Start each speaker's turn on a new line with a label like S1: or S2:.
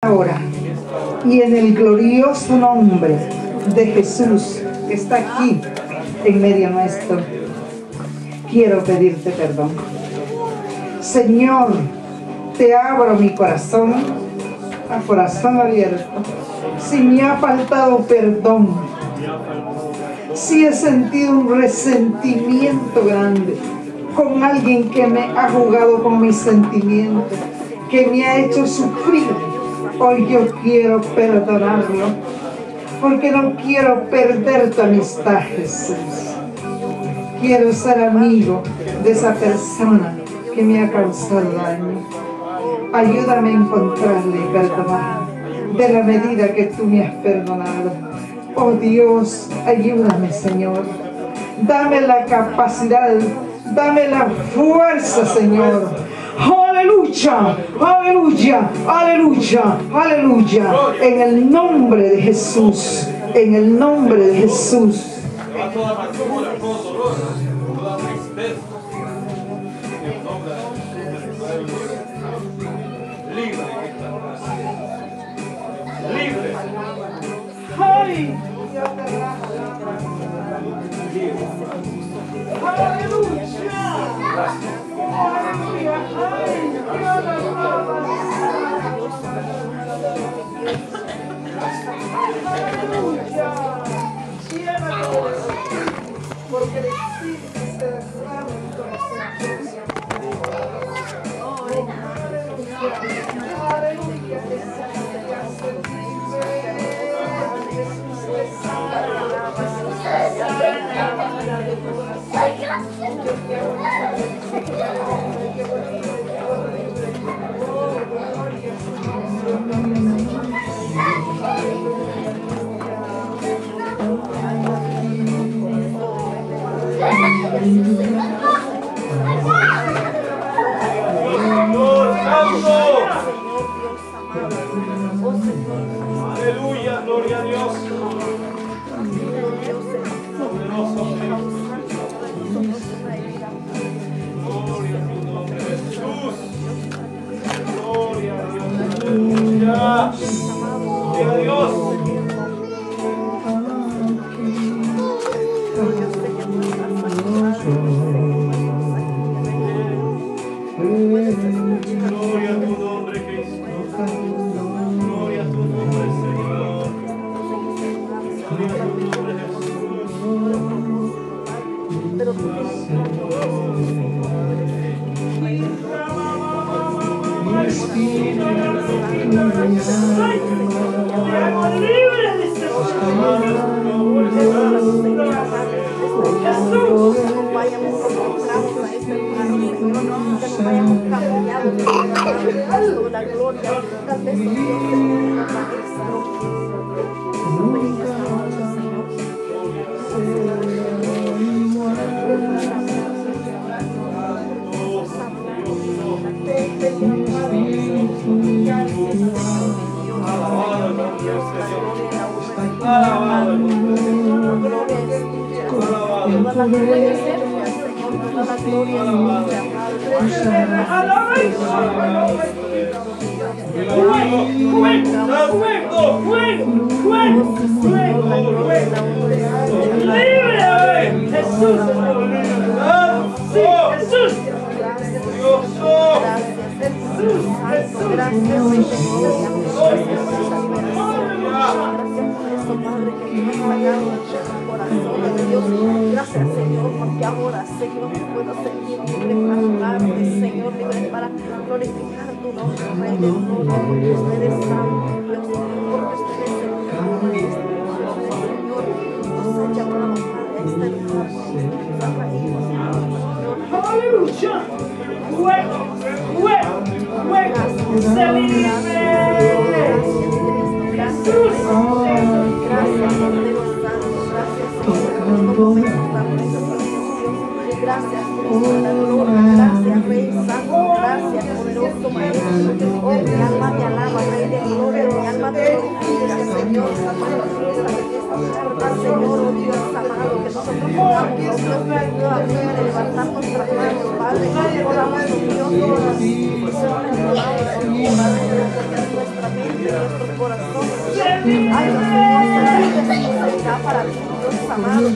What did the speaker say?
S1: Ahora, y en el glorioso nombre de Jesús, que está aquí en medio nuestro, quiero pedirte perdón. Señor, te abro mi corazón, a corazón abierto. Si me ha faltado perdón, si he sentido un resentimiento grande con alguien que me ha jugado con mis sentimientos, que me ha hecho sufrir, hoy yo quiero perdonarlo, porque no quiero perder tu amistad, Jesús. Quiero ser amigo de esa persona que me ha causado daño. Ayúdame a encontrarle y perdonar de la medida que tú me has perdonado. Oh Dios, ayúdame, Señor. Dame la capacidad, dame la fuerza, Señor. Aleluya, aleluya, aleluya, aleluya. En el nombre de Jesús, en el nombre de Jesús.
S2: A toda amargura, todo dolor, toda tristeza. En nombre de Jesús. Libre en esta casa. Libre.
S1: ¡Ay! Porque el Espíritu se derrama en tu corazón. Aleluya,
S2: Aleluya, gloria a Dios. Poderoso gloria a tu nombre, Jesús. Gloria a Dios. Aleluya. Gloria a Dios. Gloria a tu nombre, Cristo. Gloria a tu nombre, Señor. Gloria a tu nombre,
S3: Gracias, Señor, porque ahora, Señor, puedo sentir libre para adorarte, Señor, libre para glorificar tu nombre, Rey de gloria, porque usted es santo, Dios, porque usted es el Señor, Señor, nos ha llamado a este lugar, nuestra raíz, Señor.
S1: ¡Aleluya! ¡Fuego! ¡Fuego! ¡Fuego! ¡Se libre! ¡Jesús!
S3: Gracias, Cordero Santo, gracias, Señor, gracias, Cristo de la gloria, gracias, Rey Santo, gracias, poderoso Maestro. Oh, mi alma te alaba, Rey de gloria, mi alma te glorifica, Señor, Señor, oh Dios amado, que nosotros podamos, oh Dios, nuevamente levantar nuestras manos, Padre, oramos, oh Dios, todas las peticiones, Padre, porque nuestra mente mente, nuestros corazones. Ay, Dios mío, será para ti, Dios amado. Ay,